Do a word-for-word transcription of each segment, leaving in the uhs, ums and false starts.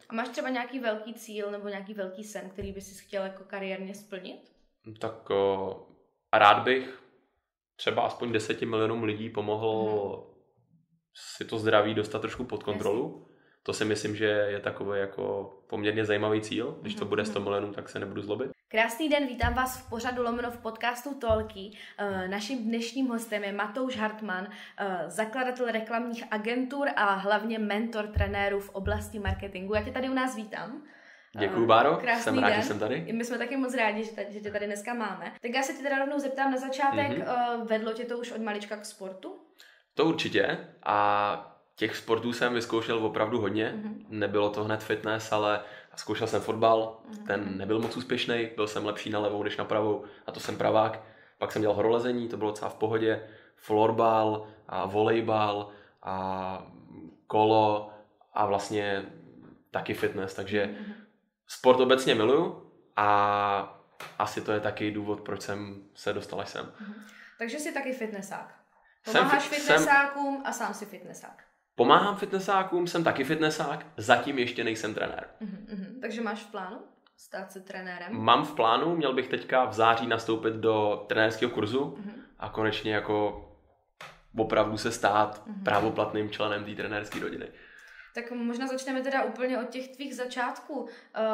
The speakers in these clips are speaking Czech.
A máš třeba nějaký velký cíl nebo nějaký velký sen, který by si chtěl jako kariérně splnit? Tak o, rád bych třeba aspoň deseti milionům lidí pomohl hmm. si to zdraví dostat trošku pod kontrolu. Jasně. To si myslím, že je takový jako poměrně zajímavý cíl. Když to bude sto milionů, tak se nebudu zlobit. Krásný den, vítám vás v pořadu lomeno v podcastu Talky. Naším dnešním hostem je Matouš Hartmann, zakladatel reklamních agentur a hlavně mentor trenérů v oblasti marketingu. Já tě tady u nás vítám. Děkuju, Báro, Krásný jsem rád, den. že jsem tady. My jsme taky moc rádi, že, tady, že tě tady dneska máme. Tak já se tě teda rovnou zeptám na začátek, mm-hmm. vedlo tě to už od malička k sportu? To určitě a těch sportů jsem vyzkoušel opravdu hodně. Mm-hmm. Nebylo to hned fitness, ale zkoušel jsem fotbal, mm-hmm. ten nebyl moc úspěšný, byl jsem lepší na levou než na pravou a to jsem pravák. Pak jsem dělal horolezení, to bylo docela v pohodě, florbal a volejbal a kolo a vlastně taky fitness, takže mm-hmm. sport obecně miluju a asi to je taky důvod, proč jsem se dostal až sem. Mm-hmm. Takže jsi taky fitnessák. Pomáháš jsem, fitnessákům jsem... a sám si fitnessák. Pomáhám fitnessákům, jsem taky fitnessák, zatím ještě nejsem trenér. Mm-hmm. Takže máš v plánu stát se trenérem? Mám v plánu, měl bych teďka v září nastoupit do trenérského kurzu mm-hmm. a konečně jako opravdu se stát mm-hmm. právoplatným členem té trenérské rodiny. Tak možná začneme teda úplně od těch tvých začátků. Uh,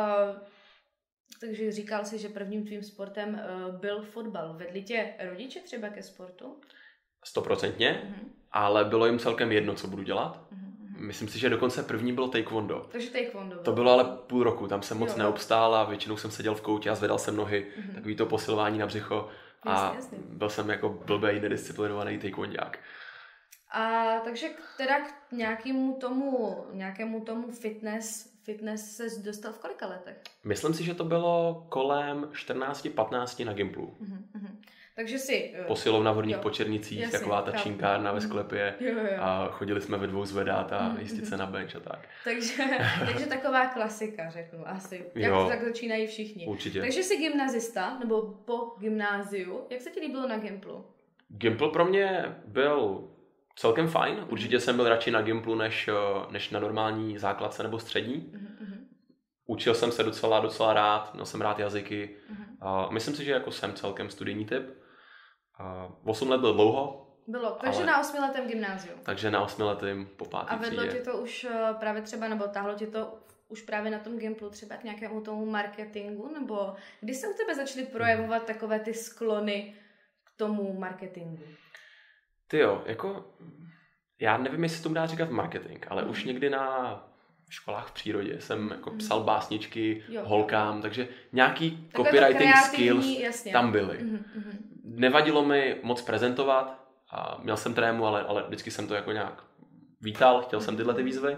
takže říkal jsi, že prvním tvým sportem uh, byl fotbal. Vedli tě rodiče třeba ke sportu? Stoprocentně, mm-hmm. ale bylo jim celkem jedno, co budu dělat. Mm-hmm. Myslím si, že dokonce první bylo taekwondo. Takže taekwondo. To bylo ale půl roku, tam jsem moc jo, neobstál a většinou jsem seděl v koutě a zvedal jsem nohy, mm-hmm. takový to posilování na břicho a jasně, jasně. byl jsem jako blbej, nedisciplinovaný taekwondák. A takže teda k nějakému tomu, nějakému tomu fitness, fitness ses dostal v kolika letech? Myslím si, že to bylo kolem čtrnáct patnáct na Gimplu. Mm-hmm. Takže si... Posilovna v Horních Počernicích, taková ta činkárna ve sklepě jo, jo. a chodili jsme ve dvou zvedat a jistit se na bench a tak. takže, takže taková klasika, řeknu asi. Jak jo, to tak začínají všichni. Určitě. Takže jsi gymnazista, nebo po gymnáziu. Jak se ti líbilo na Gimplu? Gimpl pro mě byl celkem fajn. Určitě jsem byl radši na Gimplu než, než na normální základce nebo střední. Mm-hmm. Učil jsem se docela, docela rád, měl jsem rád jazyky. Mm-hmm. Uh, myslím si, že jako jsem celkem studijní typ. Uh, osm let byl dlouho. Bylo, takže ale... na osmiletém gymnáziu. Takže na osmiletém po pátý A vedlo třídě. tě to už uh, právě třeba, nebo táhlo tě to už právě na tom Gimplu třeba k nějakému tomu marketingu? Nebo kdy se u tebe začaly projevovat takové ty sklony k tomu marketingu? Ty jo, jako... Já nevím, jestli tomu dá říkat marketing, ale mm. už někdy na školách v přírodě jsem jako psal básničky jo, holkám, jo. takže nějaký tak copywriting skills jasně. tam byly. Mm-hmm. Nevadilo mi moc prezentovat, a měl jsem trému, ale, ale vždycky jsem to jako nějak vítal, chtěl jsem tyhle ty výzvy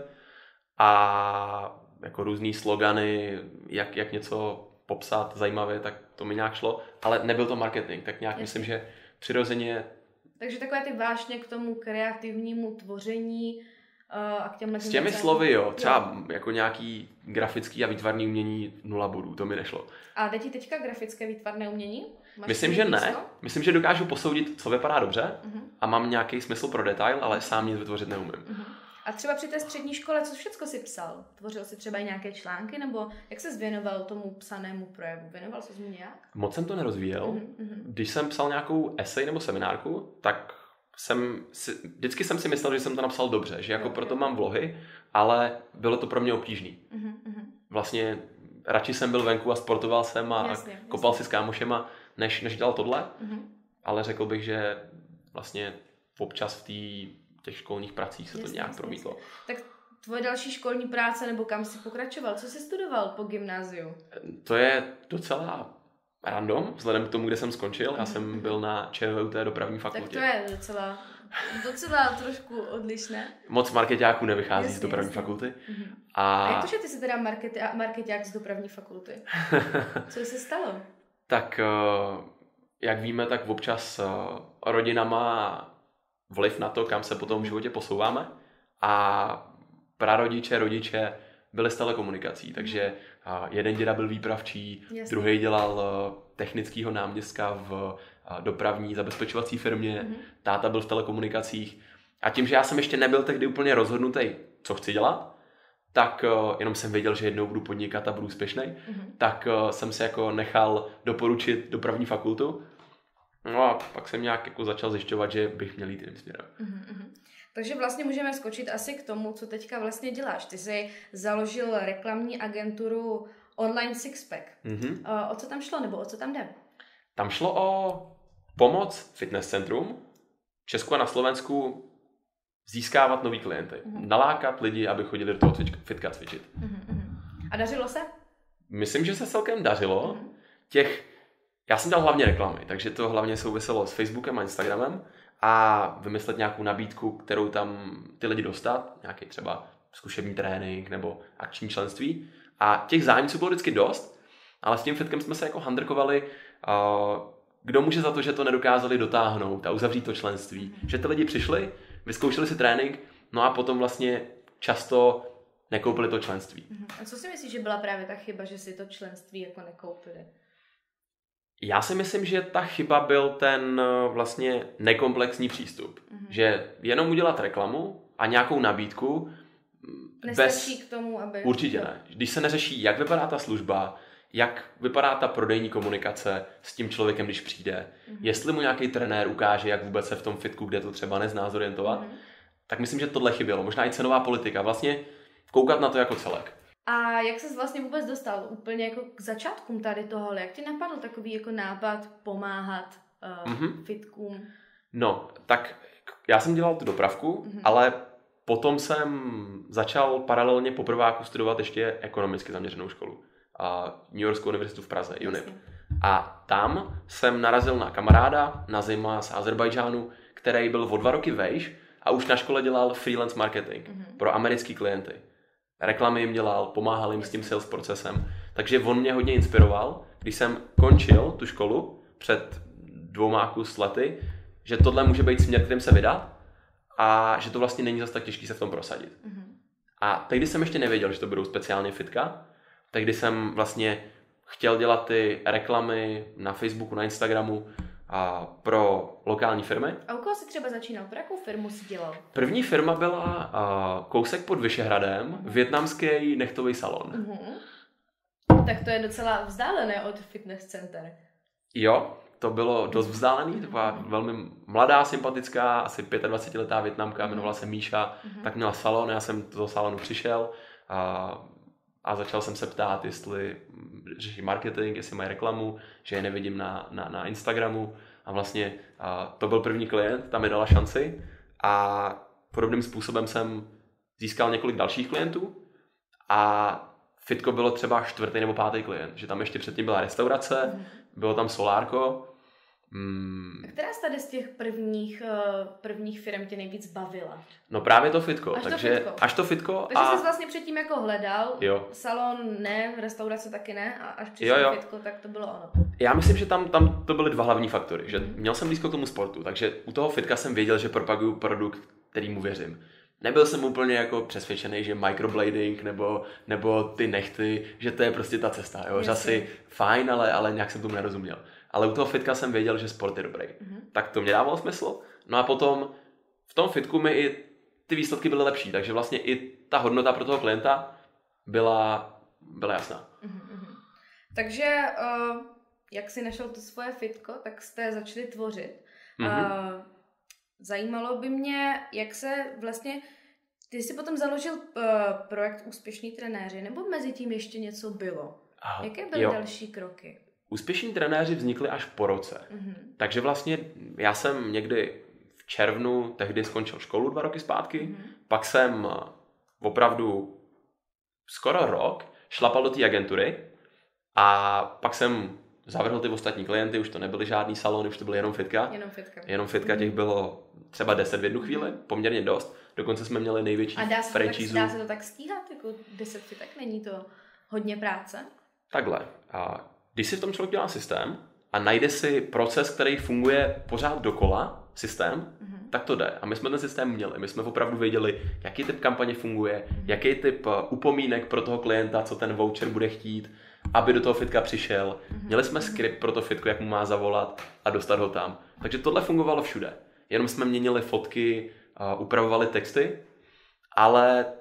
a jako různý slogany, jak, jak něco popsat zajímavě, tak to mi nějak šlo, ale nebyl to marketing, tak nějak jasně. myslím, že přirozeně. Takže takové ty vášně k tomu kreativnímu tvoření uh, a k těmhle... S těmi těm slovy jo, třeba jo. jako nějaký grafický a výtvarný umění nula bodů, to mi nešlo. A jde ti teďka grafické výtvarné umění? Máš Myslím, že ne. Myslím, že dokážu posoudit, co vypadá dobře uh-huh. a mám nějaký smysl pro detail, ale sám nic vytvořit neumím. Uh-huh. A třeba při té střední škole, co všechno si psal? Tvořil jsi třeba i nějaké články, nebo jak ses věnoval tomu psanému projevu? Věnoval ses mu nějak? Moc jsem to nerozvíjel. Uh-huh. Když jsem psal nějakou esej nebo seminárku, tak jsem si, vždycky jsem si myslel, že jsem to napsal dobře, že jako okay. proto mám vlohy, ale bylo to pro mě obtížný. Uh-huh. Vlastně radši jsem byl venku a sportoval jsem a jasně, kopal jasně. si s kámošema, než, než dělal tohle, uh-huh. ale řekl bych, že vlastně občas v té těch školních pracích se jasně, to nějak jasně, promítlo. Tak tvoje další školní práce, nebo kam jsi pokračoval? Co jsi studoval po gymnáziu? To je docela random, vzhledem k tomu, kde jsem skončil. Já jsem byl na ČVUT dopravní fakultě. Tak to je docela, docela trošku odlišné. Moc markeťáků nevychází jasně, z dopravní jasně. fakulty. Uh-huh. A... a jak to, že ty jsi teda market, markeťák z dopravní fakulty? Co se stalo? Tak, jak víme, tak občas rodina má vliv na to, kam se potom v životě posouváme. A prarodiče, rodiče byli z telekomunikací, takže jeden děda byl výpravčí, jasně. druhý dělal technického náměstka v dopravní zabezpečovací firmě, mm-hmm. táta byl v telekomunikacích. A tím, že já jsem ještě nebyl tehdy úplně rozhodnutý, co chci dělat, tak uh, jenom jsem věděl, že jednou budu podnikat a budu úspěšný, mm-hmm. tak uh, jsem se jako nechal doporučit dopravní fakultu. No a pak jsem nějak jako začal zjišťovat, že bych měl jít jiným směrem. Mm-hmm. Takže vlastně můžeme skočit asi k tomu, co teďka vlastně děláš. Ty jsi založil reklamní agenturu Online Sixpack. Mm-hmm. O co tam šlo, nebo o co tam jde? Tam šlo o pomoc fitness centrum v Česku a na Slovensku získávat nový klienty. Mm-hmm. Nalákat lidi, aby chodili do toho fitka cvičit. Mm-hmm. A dařilo se? Myslím, že se celkem dařilo. Mm-hmm. Těch, já jsem dělal hlavně reklamy, takže to hlavně souviselo s Facebookem a Instagramem a vymyslet nějakou nabídku, kterou tam ty lidi dostat, nějaký třeba zkušební trénink nebo akční členství. A těch zájemců bylo vždycky dost, ale s tím fitkem jsme se jako handrkovali, kdo může za to, že to nedokázali dotáhnout a uzavřít to členství. Že ty lidi přišli, vyzkoušeli si trénink, no a potom vlastně často nekoupili to členství. A co si myslíš, že byla právě ta chyba, že si to členství jako nekoupili? Já si myslím, že ta chyba byl ten vlastně nekomplexní přístup. Mm-hmm. Že jenom udělat reklamu a nějakou nabídku nestačí bez... k tomu, aby... Určitě ne. Když se neřeší, jak vypadá ta služba, jak vypadá ta prodejní komunikace s tím člověkem, když přijde, mm-hmm. jestli mu nějaký trenér ukáže, jak vůbec se v tom fitku, kde to třeba nezná, zorientovat, mm-hmm. tak myslím, že tohle chybělo. Možná i cenová politika. Vlastně koukat na to jako celek. A jak ses vlastně vůbec dostal úplně jako k začátkům tady tohle? Jak ti napadl takový jako nápad pomáhat uh, mm-hmm. fitkům? No, tak já jsem dělal tu dopravku, mm-hmm. ale potom jsem začal paralelně po prváku studovat ještě ekonomicky zaměřenou školu. A New Yorkskou univerzitu v Praze, U N I P. A tam jsem narazil na kamaráda, Nazima z Azerbajdžánu, který byl o dva roky vejš a už na škole dělal freelance marketing mm-hmm. pro americký klienty. Reklamy jim dělal, pomáhal jim s tím sales procesem. Takže on mě hodně inspiroval, když jsem končil tu školu před dvouma kus lety, že tohle může být směr, kterým se vydat a že to vlastně není zase tak těžký se v tom prosadit. Mm-hmm. A tehdy jsem ještě nevěděl, že to budou speciálně fitka. Tehdy jsem vlastně chtěl dělat ty reklamy na Facebooku, na Instagramu a pro lokální firmy. A u koho jsi třeba začínal? Pro jakou firmu jsi dělal? První firma byla uh, kousek pod Vyšehradem, uh-huh. vietnamský nechtový salon. Uh-huh. Tak to je docela vzdálené od fitness center. Jo, to bylo dost vzdálený. To byla velmi mladá, sympatická, asi dvacetiletá Vietnamka, jmenovala se Míša, uh-huh. tak měla salon, já jsem do toho salonu přišel a A začal jsem se ptát, jestli řeší marketing, jestli mají reklamu, že je nevidím na, na, na Instagramu. A vlastně a to byl první klient, tam mi dala šanci. A podobným způsobem jsem získal několik dalších klientů. A fitko bylo třeba čtvrtý nebo pátý klient. Že tam ještě předtím byla restaurace, mm. bylo tam solárko. Hmm. Která z tady z těch prvních, prvních firm tě nejvíc bavila? No právě to fitko. Až takže, to fitko. Až to fitko. Takže a... jsi vlastně předtím jako hledal, jo. Salon ne, restaurace taky ne a až přišel jo, jo. fitko, tak to bylo ono. Já myslím, že tam, tam to byly dva hlavní faktory. Že hmm. měl jsem blízko k tomu sportu, takže u toho fitka jsem věděl, že propaguju produkt, kterýmu věřím. Nebyl jsem úplně jako přesvědčený, že microblading nebo, nebo ty nechty, že to je prostě ta cesta. Jo? Řasy fajn, ale, ale nějak jsem tomu nerozuměl. Ale u toho fitka jsem věděl, že sport je dobrý. Mm-hmm. Tak to mě dávalo smysl. No a potom v tom fitku mi i ty výsledky byly lepší, takže vlastně i ta hodnota pro toho klienta byla, byla jasná. Mm-hmm. Takže uh, jak jsi našel to svoje fitko, tak jste začali tvořit. Mm-hmm. Uh, zajímalo by mě, jak se vlastně... Ty jsi potom založil uh, projekt Úspěšní trenéři, nebo mezi tím ještě něco bylo? Aha, jaké byly jo. další kroky? Úspěšní trenéři vznikli až po roce. Mm-hmm. Takže vlastně já jsem někdy v červnu tehdy skončil školu dva roky zpátky, mm-hmm. pak jsem opravdu skoro rok šlapal do té agentury a pak jsem zavrhl ty ostatní klienty, už to nebyly žádný salony, už to byly jenom fitka. Jenom fitka. Jenom fitka, těch bylo třeba deset v jednu chvíli, poměrně dost. Dokonce jsme měli největší franchise. A dá se to tak stíhat, jako deset fitek, není to hodně práce? Takhle. A když si v tom člověk dělá systém a najde si proces, který funguje pořád dokola, systém, mm-hmm. tak to jde. A my jsme ten systém měli. My jsme opravdu věděli, jaký typ kampaně funguje, mm-hmm. jaký typ upomínek pro toho klienta, co ten voucher bude chtít, aby do toho fitka přišel. Mm-hmm. Měli jsme skript pro to fitko, jak mu má zavolat a dostat ho tam. Takže tohle fungovalo všude. Jenom jsme měnili fotky, upravovali texty, ale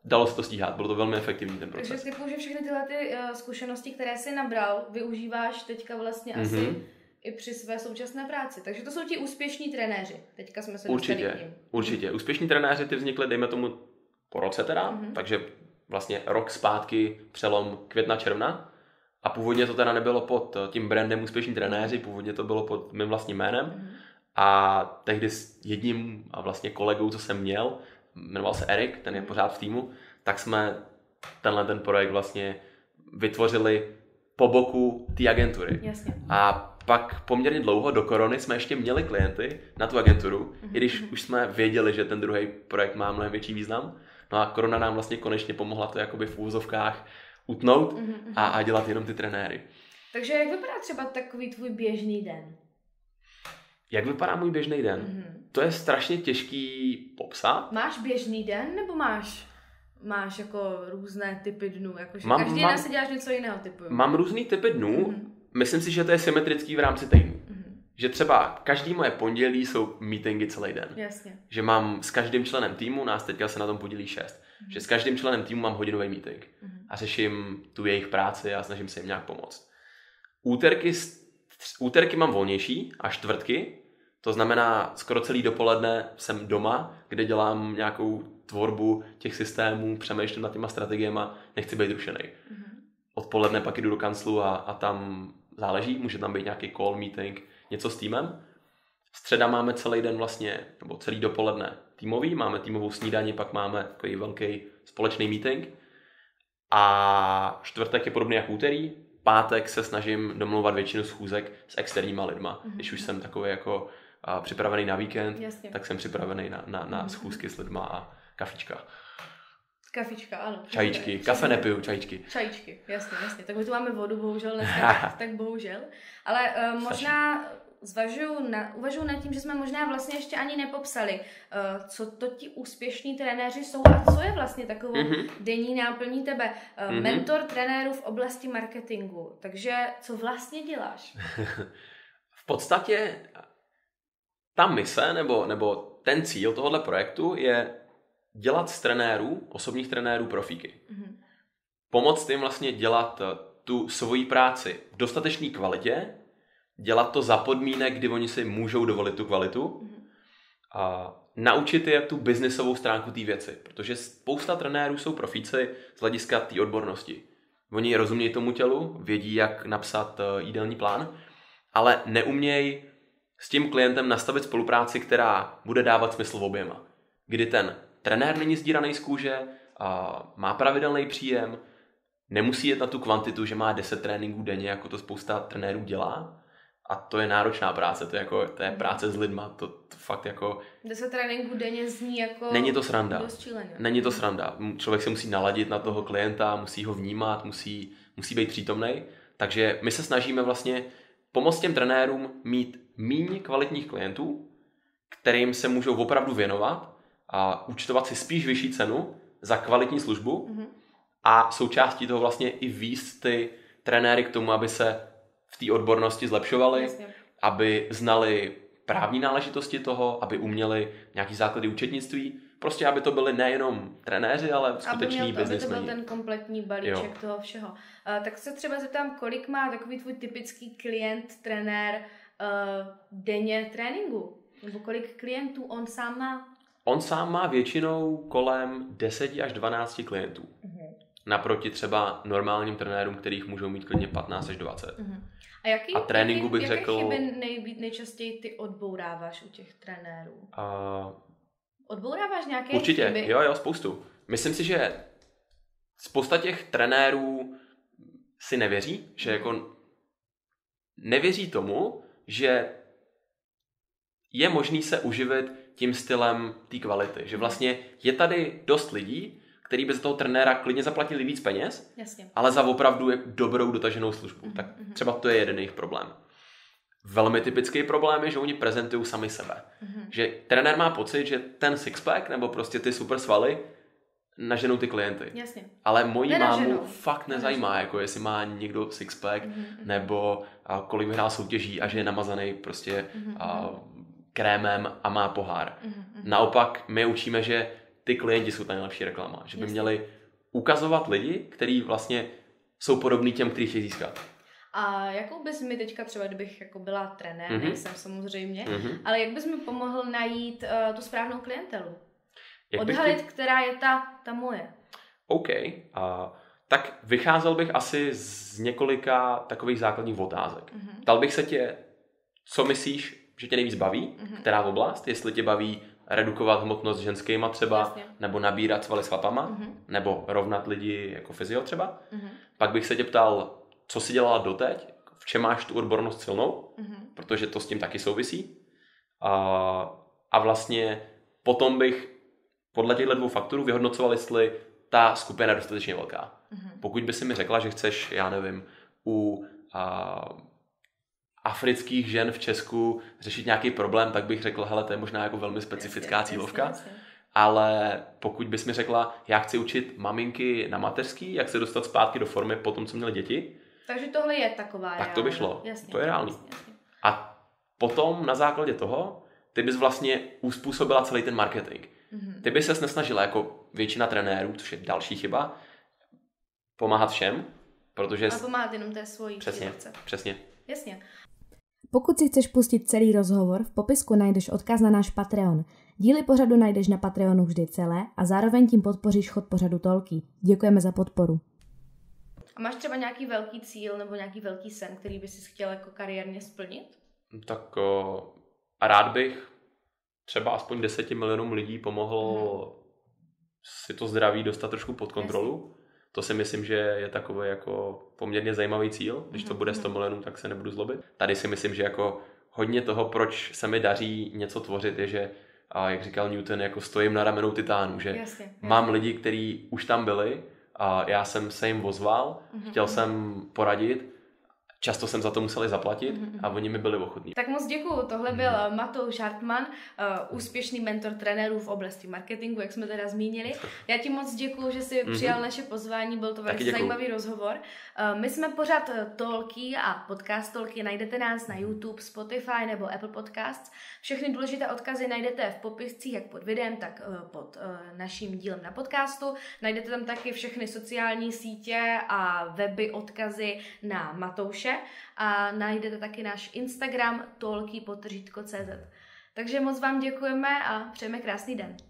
dalo se to stíhat, bylo to velmi efektivní ten proces. Takže typu, že všechny tyhle ty, uh, zkušenosti, které jsi nabral, využíváš teďka vlastně mm-hmm. asi i při své současné práci. Takže to jsou ti úspěšní trenéři. Teďka jsme se určitě, dostali k nim. Určitě. Úspěšní trenéři ty vznikly, dejme tomu, po roce teda, mm-hmm. takže vlastně rok zpátky, přelom května, června. A původně to teda nebylo pod tím brandem úspěšní trenéři, původně to bylo pod mým vlastním jménem. Mm-hmm. A tehdy s jedním a vlastně kolegou, co jsem měl, jmenoval se Erik, ten je pořád v týmu, tak jsme tenhle ten projekt vlastně vytvořili po boku té agentury. Jasně. A pak poměrně dlouho do korony jsme ještě měli klienty na tu agenturu, mm-hmm. i když už jsme věděli, že ten druhý projekt má mnohem větší význam. No a korona nám vlastně konečně pomohla to jakoby v úvozovkách utnout mm-hmm. a, a dělat jenom ty trenéry. Takže jak vypadá třeba takový tvůj běžný den? Jak vypadá můj běžný den? Mm-hmm. To je strašně těžký popsat. Máš běžný den nebo máš, máš jako různé typy dnů? Jako, že mám, každý mám, den si děláš něco jiného typu? Mám různý typy dnů. Mm-hmm. Myslím si, že to je symetrický v rámci týdnu. Mm-hmm. Že třeba každý moje pondělí jsou meetingy celý den. Jasně. Že mám s každým členem týmu, nás teďka se na tom podílí šest, mm-hmm. že s každým členem týmu mám hodinový meeting mm-hmm. a řeším tu jejich práci a snažím se jim nějak pomoct. Úterky, úterky mám volnější a čtvrtky, to znamená skoro celý dopoledne jsem doma, kde dělám nějakou tvorbu těch systémů, přemýšlím nad těma strategiema, nechci být rušený. Mm-hmm. Odpoledne pak jdu do kanclu a, a tam záleží, může tam být nějaký call, meeting, něco s týmem. Středa máme celý den vlastně, nebo celý dopoledne týmový, máme týmovou snídani, pak máme takový velký společný meeting. A čtvrtek je podobný jako úterý, pátek se snažím domlouvat většinu schůzek s externíma lidma. Mm-hmm. Když už jsem takový jako a, připravený na víkend, Jasně. tak jsem připravený na, na, na mm-hmm. schůzky s lidma a kafička. Kafička, ano. Čajíčky, kafe nepiju, čajíčky. Čajíčky, jasně, jasně. Tak my tu máme vodu, bohužel dneska, tak bohužel. Ale uh, možná zvažuju, na, uvažuju nad tím, že jsme možná vlastně ještě ani nepopsali, uh, co to ti úspěšní trenéři jsou a co je vlastně takovou mm-hmm. denní náplní tebe. Uh, mm-hmm. Mentor trenérů v oblasti marketingu. Takže co vlastně děláš? V podstatě ta mise nebo, nebo ten cíl tohoto projektu je dělat z trenérů, osobních trenérů profíky. Mm-hmm. Pomoct jim vlastně dělat tu svoji práci v dostatečné kvalitě, dělat to za podmínek, kdy oni si můžou dovolit tu kvalitu mm-hmm. a naučit je tu biznisovou stránku té věci, protože spousta trenérů jsou profíci z hlediska té odbornosti. Oni rozumějí tomu tělu, vědí, jak napsat jídelní plán, ale neumějí s tím klientem nastavit spolupráci, která bude dávat smysl v oběma. Kdy ten trenér není sdíraný z kůže, a má pravidelný příjem, nemusí jet na tu kvantitu, že má deset tréninků denně, jako to spousta trenérů dělá. A to je náročná práce, to je, jako, to je práce s lidma, to, to fakt jako... deset tréninků denně zní jako... Není to sranda. Není to sranda. Člověk se musí naladit na toho klienta, musí ho vnímat, musí, musí být přítomnej. Takže my se snažíme vlastně pomoct těm trenérům mít míň kvalitních klientů, kterým se můžou opravdu věnovat a účtovat si spíš vyšší cenu za kvalitní službu mm-hmm. a součástí toho vlastně i víc ty trenéry k tomu, aby se v té odbornosti zlepšovali, Jasně. aby znali právní náležitosti toho, aby uměli nějaký základy účetnictví, prostě aby to byli nejenom trenéři, ale skuteční biznismeni. Aby to byl ten kompletní balíček jo. toho všeho. Uh, tak se třeba zeptám, kolik má takový tvůj typický klient, trenér uh, denně tréninku? Nebo kolik klientů on sám má? On sám má většinou kolem deset až dvanáct klientů. Uh-huh. Naproti třeba normálním trenérům, kterých můžou mít klidně patnáct až dvacet. Uh-huh. A, jaký, a tréninku bych jaké řekl... chyby nej, nejčastěji ty odbouráváš u těch trenérů? Uh... Odbouráváš nějaké Určitě, chyby? jo, jo, spoustu. Myslím si, že spousta těch trenérů si nevěří, že jako nevěří tomu, že je možný se uživit tím stylem té kvality. Že vlastně je tady dost lidí, kteří by za toho trenéra klidně zaplatili víc peněz, Jasně. ale za opravdu dobrou dotaženou službu. Mm-hmm. Tak třeba to je jeden jejich problém. Velmi typický problém je, že oni prezentují sami sebe. Mm-hmm. Že trenér má pocit, že ten sixpack nebo prostě ty super svaly naženou ty klienty. Jasně. Ale moji Nenaženou. mámu fakt nezajímá, Nenaženou. jako jestli má někdo sixpack mm-hmm. nebo a, kolik vyhrál soutěží a že je namazaný prostě mm-hmm. a, krémem a má pohár. Mm-hmm. Naopak my učíme, že ty klienti jsou ta nejlepší reklama. Že by Jasně. měli ukazovat lidi, kteří vlastně jsou podobní těm, kteří chtějí získat. A jakou bys mi teďka třeba, kdybych jako byla trenér, mm-hmm. nejsem samozřejmě, mm-hmm. ale jak bys mi pomohl najít uh, tu správnou klientelu? Jak Odhalit, tě... která je ta, ta moje. OK. Uh, tak vycházel bych asi z několika takových základních otázek. Mm-hmm. Ptal bych se tě, co myslíš, že tě nejvíc baví, mm-hmm. která oblast, jestli tě baví redukovat hmotnost ženskýma třeba, Jasně. nebo nabírat svaly s chlapama, mm-hmm. nebo rovnat lidi jako fyzio třeba. Mm-hmm. Pak bych se tě ptal, co jsi dělala doteď, v čem máš tu odbornost silnou, mm-hmm. protože to s tím taky souvisí. A, a vlastně potom bych podle těchto dvou faktorů vyhodnocoval, jestli ta skupina je dostatečně velká. Mm-hmm. Pokud by si mi řekla, že chceš, já nevím, u a, afrických žen v Česku řešit nějaký problém, tak bych řekl, hele, to je možná jako velmi specifická jasně, cílovka. Jasně, jasně. Ale pokud bys mi řekla, já chci učit maminky na mateřský, jak se dostat zpátky do formy po tom, co měly děti. Takže tohle je taková Tak to by šlo. Jasně, to je reálný. Jasně, jasně. A potom na základě toho ty bys vlastně uspůsobila celý ten marketing. Mm-hmm. Ty bys ses nesnažila jako většina trenérů, což je další chyba, pomáhat všem, protože... A pomáhat jenom té svojí Přesně, cílovce. přesně. Jasně. Pokud si chceš pustit celý rozhovor, v popisku najdeš odkaz na náš Patreon. Díly pořadu najdeš na Patreonu vždy celé a zároveň tím podpoříš chod pořadu Tolky. Děkujeme za podporu. A máš třeba nějaký velký cíl nebo nějaký velký sen, který bys si chtěl jako kariérně splnit? Tak o, a rád bych třeba aspoň deseti milionům lidí pomohl hmm. si to zdraví dostat trošku pod kontrolu. Jasně. To si myslím, že je takový jako poměrně zajímavý cíl. Když to bude sto milionů, tak se nebudu zlobit. Tady si myslím, že jako hodně toho, proč se mi daří něco tvořit, je, že a jak říkal Newton, jako stojím na ramenou titánu, že jasně, jasně. mám lidi, kteří už tam byli a já jsem se jim ozval, mm-hmm. chtěl jsem poradit, často jsem za to museli zaplatit mm-hmm. a oni mi byli ochotní. Tak moc děkuju, tohle byl mm-hmm. Matouš Hartmann, uh, úspěšný mentor trenérů v oblasti marketingu, jak jsme teda zmínili. Já ti moc děkuju, že jsi mm-hmm. přijal naše pozvání, byl to velice zajímavý rozhovor. Uh, my jsme pořád Tolky a podcast Tolky, najdete nás na YouTube, Spotify nebo Apple Podcasts. Všechny důležité odkazy najdete v popiscích, jak pod videem, tak uh, pod uh, naším dílem na podcastu. Najdete tam taky všechny sociální sítě a weby, odkazy na Matouše. A najdete taky náš Instagram tolky podtržítko cé zet. Takže moc vám děkujeme a přejeme krásný den.